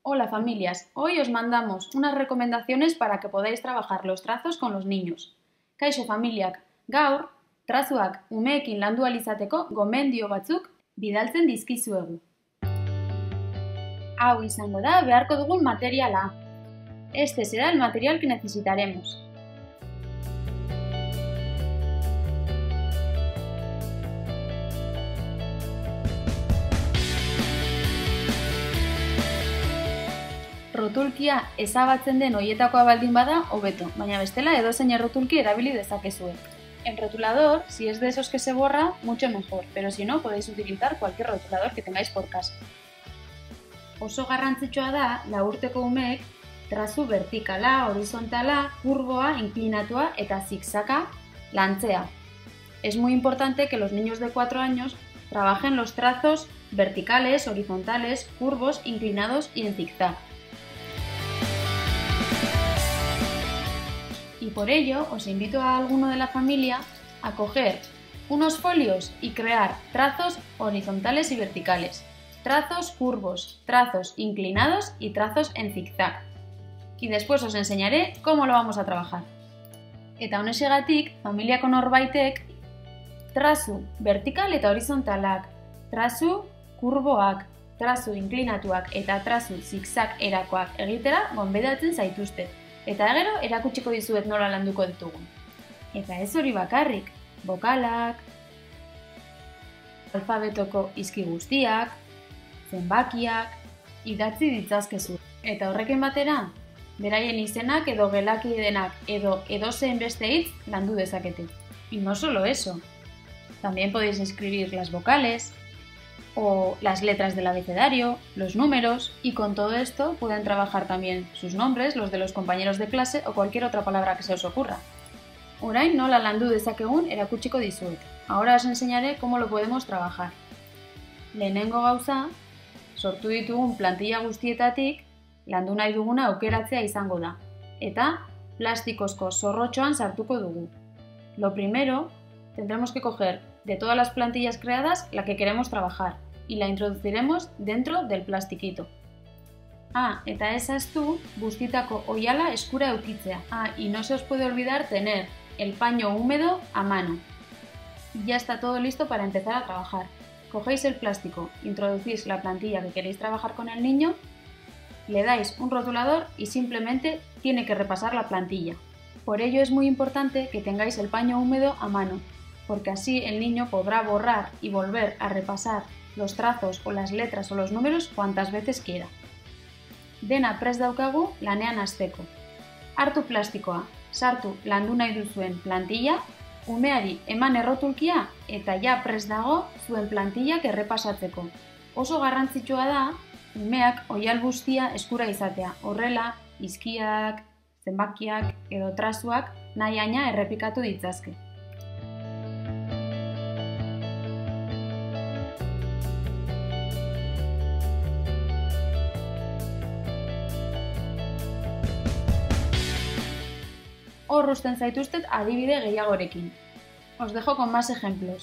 Hola familias, hoy os mandamos unas recomendaciones para que podáis trabajar los trazos con los niños. Kaixo familiak, gaur, trazuak umeekin landu ahal izateko gomendio batzuk bidaltzen dizkizuegu. Hau izango da beharko dugun materiala. Este será el material que necesitaremos. Rotulkia ezabatzen den hoietakoa baldin bada, hobeto, baina bestela edozein errotulki erabili dezakezue. El rotulador, si es de esos que se borra, mucho mejor, pero si no, podéis utilizar cualquier rotulador que tengáis por casa. Oso garrantzitsua da, 4 urteko umeek, trazu vertikala, horizontala, kurboa, inklinatua eta zigzaga lantzea. Es muy importante que los niños de 4 años trabajen los trazos verticales, horizontales, curvos, inclinados y en zigzag. Y por ello os invito a alguno de la familia a coger unos folios y crear trazos horizontales y verticales, trazos curvos, trazos inclinados y trazos en zigzag. Y después os enseñaré cómo lo vamos a trabajar. Eta honexegatik, familiako norbaitek trazu vertikal eta horizontalak, trazu kurboak, trazu inklinatuak eta trazu zigzag erakoak egitera gonbidatzen zaituztet. Eta gero erakutsiko dizuet nola landuko ditugun. Eta ez hori bakarrik, bokalak, alfabetoko hizki guztiak, zenbakiak, idatzi ditzazkezu. Eta horrekin batera, beraien izenak edo gelakidenak edo edozein beste hitz landu dezakete. Y no solo eso, también podéis escribir las vocales, o las letras del abecedario, los números, y con todo esto pueden trabajar también sus nombres, los de los compañeros de clase o cualquier otra palabra que se os ocurra. Orain nola landu dezakegun erakutsiko dizuet. Ahora os enseñaré cómo lo podemos trabajar. Lehenengo gauza, sortu ditugun plantilla guztietatik, landu nahi duguna aukeratzea izango da, eta plastikozko zorrotxoan sartuko dugu. Lo primero, tendremos que coger de todas las plantillas creadas la que queremos trabajar y la introduciremos dentro del plastiquito. Eta ezaztu bustitako oihala eskura eukitzea. Y no se os puede olvidar tener el paño húmedo a mano. Y ya está todo listo para empezar a trabajar. Cogéis el plástico, introducís la plantilla que queréis trabajar con el niño, le dais un rotulador y simplemente tiene que repasar la plantilla. Por ello es muy importante que tengáis el paño húmedo a mano, porque así el niño podrá borrar y volver a repasar los trazos o las letras o los números cuantas veces quiera. Dena prest daukagu lanean hasteko. Hartu plastikoa, sartu landu nahi duzuen plantilla, umeari eman errotulkia eta ja prest dago zuen plantillak errepasatzeko. Oso garrantzitsua da umeak oihal guztia eskura izatea, horrela hizkiak, zenbakiak edo trazuak nahi haina errepikatu ditzazke. Hor uzten zaituztet adibide gehiagorekin. Os dejo con más ejemplos.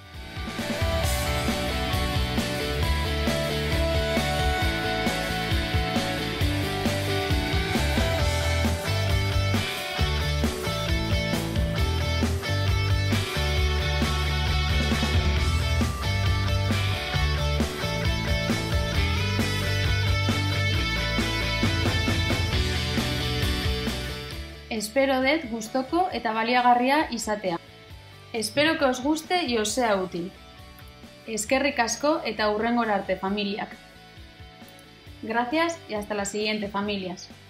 Espero dut gustoko eta baliagarria izatea. Espero que os guste y os sea útil. Eskerrik asko eta hurrengora arte familiak. Gracias y hasta la siguiente familias.